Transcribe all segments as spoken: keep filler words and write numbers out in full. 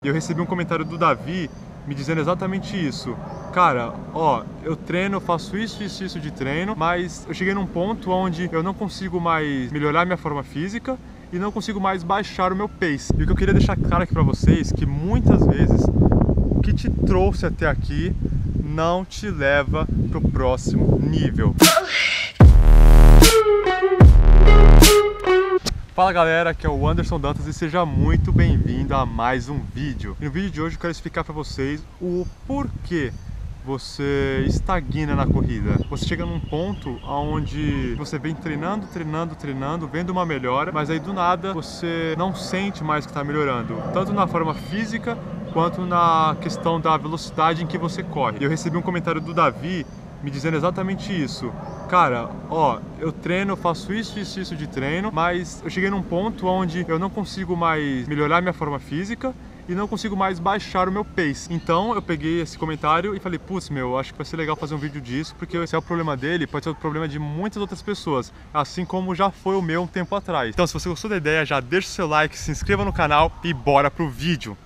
E eu recebi um comentário do Davi me dizendo exatamente isso. Cara, ó, eu treino, eu faço isso, isso, isso de treino, mas eu cheguei num ponto onde eu não consigo mais melhorar minha forma física e não consigo mais baixar o meu pace. E o que eu queria deixar claro aqui pra vocês, que muitas vezes o que te trouxe até aqui não te leva pro próximo nível. Fala galera, aqui é o Anderson Dantas e seja muito bem-vindo a mais um vídeo. E no vídeo de hoje eu quero explicar para vocês o porquê você estagna na corrida. Você chega num ponto onde você vem treinando, treinando, treinando, vendo uma melhora, mas aí do nada você não sente mais que está melhorando, tanto na forma física quanto na questão da velocidade em que você corre. E eu recebi um comentário do Davi me dizendo exatamente isso. Cara, ó, eu treino, eu faço isso, isso, isso de treino, mas eu cheguei num ponto onde eu não consigo mais melhorar minha forma física e não consigo mais baixar o meu pace. Então eu peguei esse comentário e falei, putz, meu, acho que vai ser legal fazer um vídeo disso, porque esse é o problema dele, pode ser o problema de muitas outras pessoas, assim como já foi o meu um tempo atrás. Então se você gostou da ideia, já deixa o seu like, se inscreva no canal e bora pro vídeo.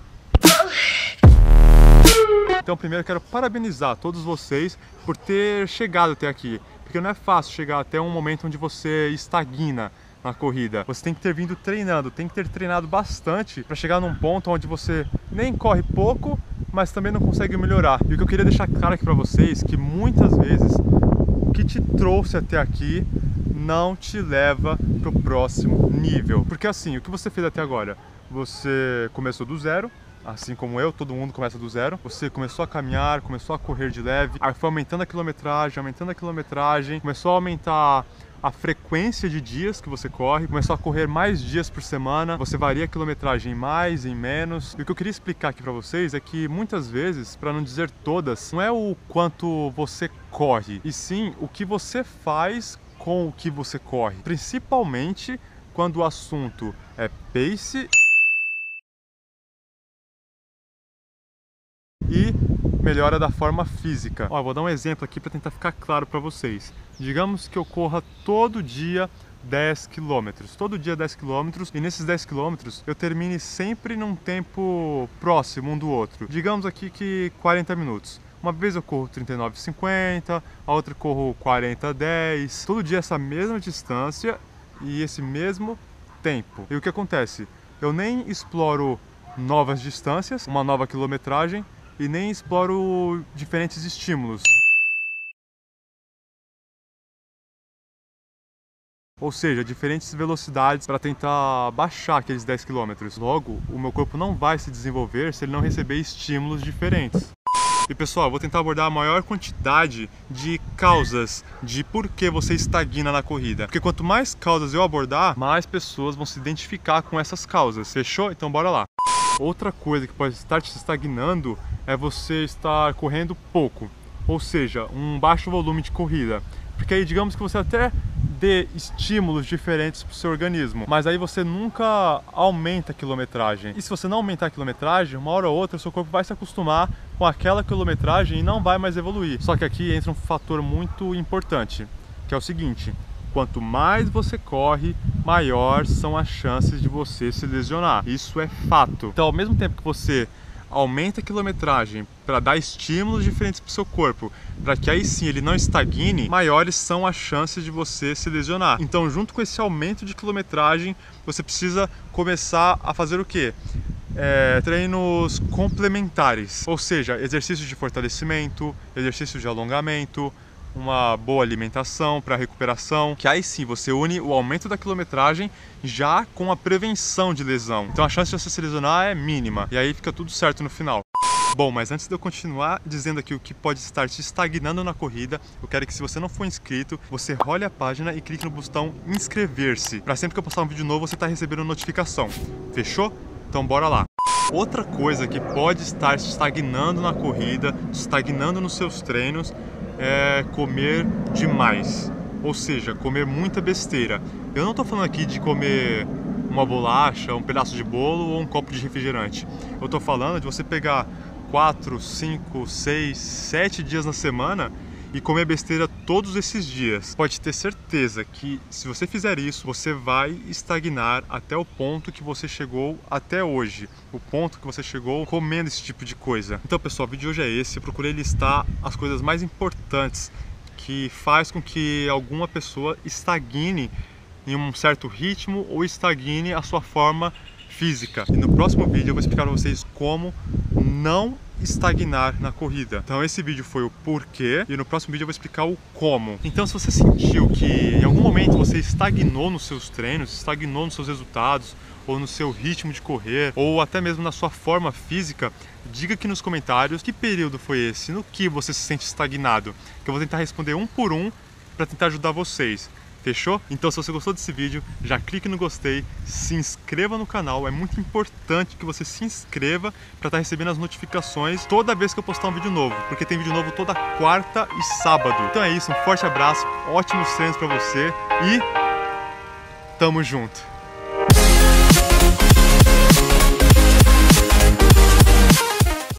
Então primeiro eu quero parabenizar todos vocês por ter chegado até aqui, porque não é fácil chegar até um momento onde você estagna na corrida. Você tem que ter vindo treinando, tem que ter treinado bastante para chegar num ponto onde você nem corre pouco, mas também não consegue melhorar. E o que eu queria deixar claro aqui para vocês, que muitas vezes o que te trouxe até aqui não te leva pro próximo nível. Porque assim, o que você fez até agora? Você começou do zero, assim como eu, todo mundo começa do zero. Você começou a caminhar, começou a correr de leve, aí foi aumentando a quilometragem, aumentando a quilometragem, começou a aumentar a frequência de dias que você corre, começou a correr mais dias por semana, você varia a quilometragem em mais, em menos. E o que eu queria explicar aqui pra vocês é que muitas vezes, para não dizer todas, não é o quanto você corre, e sim o que você faz com o que você corre. Principalmente quando o assunto é pace e melhora da forma física. Ó, eu vou dar um exemplo aqui para tentar ficar claro para vocês. Digamos que eu corra todo dia dez quilômetros, todo dia dez quilômetros, e nesses dez quilômetros eu termine sempre num tempo próximo um do outro. Digamos aqui que quarenta minutos. Uma vez eu corro trinta e nove e cinquenta, a outra eu corro quarenta e dez. Todo dia essa mesma distância e esse mesmo tempo. E o que acontece? Eu nem exploro novas distâncias, uma nova quilometragem, e nem exploro diferentes estímulos. Ou seja, diferentes velocidades para tentar baixar aqueles dez quilômetros. Logo, o meu corpo não vai se desenvolver se ele não receber estímulos diferentes. E pessoal, eu vou tentar abordar a maior quantidade de causas de por que você estagna na corrida. Porque quanto mais causas eu abordar, mais pessoas vão se identificar com essas causas. Fechou? Então bora lá. Outra coisa que pode estar te estagnando é você estar correndo pouco, ou seja, um baixo volume de corrida. Porque aí digamos que você até dê estímulos diferentes para o seu organismo, mas aí você nunca aumenta a quilometragem. E se você não aumentar a quilometragem, uma hora ou outra o seu corpo vai se acostumar com aquela quilometragem e não vai mais evoluir. Só que aqui entra um fator muito importante, que é o seguinte: quanto mais você corre, maior são as chances de você se lesionar. Isso é fato. Então, ao mesmo tempo que você aumenta a quilometragem para dar estímulos diferentes para o seu corpo, para que aí sim ele não estagne, maiores são as chances de você se lesionar. Então, junto com esse aumento de quilometragem, você precisa começar a fazer o quê? É, treinos complementares, ou seja, exercícios de fortalecimento, exercícios de alongamento, uma boa alimentação para recuperação, que aí sim você une o aumento da quilometragem já com a prevenção de lesão. Então a chance de você se lesionar é mínima, e aí fica tudo certo no final. Bom, mas antes de eu continuar dizendo aqui o que pode estar te estagnando na corrida, eu quero que, se você não for inscrito, você role a página e clique no botão inscrever-se, para sempre que eu postar um vídeo novo você estar recebendo notificação. Fechou? Então bora lá! Outra coisa que pode estar te estagnando na corrida, te estagnando nos seus treinos, é comer demais, ou seja, comer muita besteira. Eu não estou falando aqui de comer uma bolacha, um pedaço de bolo ou um copo de refrigerante. Eu estou falando de você pegar quatro, cinco, seis, sete dias na semana e comer besteira todos esses dias, pode ter certeza que se você fizer isso, você vai estagnar até o ponto que você chegou até hoje, o ponto que você chegou comendo esse tipo de coisa. Então, pessoal, o vídeo de hoje é esse. Eu procurei listar as coisas mais importantes que faz com que alguma pessoa estagne em um certo ritmo ou estagne a sua forma física. E no próximo vídeo eu vou explicar para vocês como não estagnar na corrida. Então esse vídeo foi o porquê e no próximo vídeo eu vou explicar o como. Então, se você sentiu que em algum momento você estagnou nos seus treinos, estagnou nos seus resultados, ou no seu ritmo de correr, ou até mesmo na sua forma física, diga aqui nos comentários que período foi esse, no que você se sente estagnado, que eu vou tentar responder um por um para tentar ajudar vocês. Fechou? Então, se você gostou desse vídeo, já clique no gostei, se inscreva no canal, é muito importante que você se inscreva para estar recebendo as notificações toda vez que eu postar um vídeo novo, porque tem vídeo novo toda quarta e sábado. Então é isso, um forte abraço, ótimos treinos para você e tamo junto!